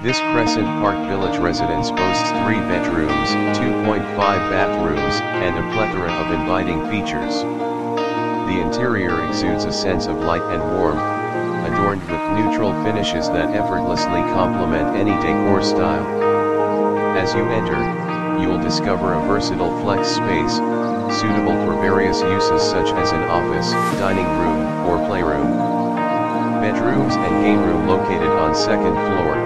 This Crescent Park Village residence boasts 3 bedrooms, 2.5 bathrooms, and a plethora of inviting features. The interior exudes a sense of light and warmth, adorned with neutral finishes that effortlessly complement any decor style. As you enter, you will discover a versatile flex space, suitable for various uses such as an office, dining room, or playroom. Bedrooms and game room located on second floor.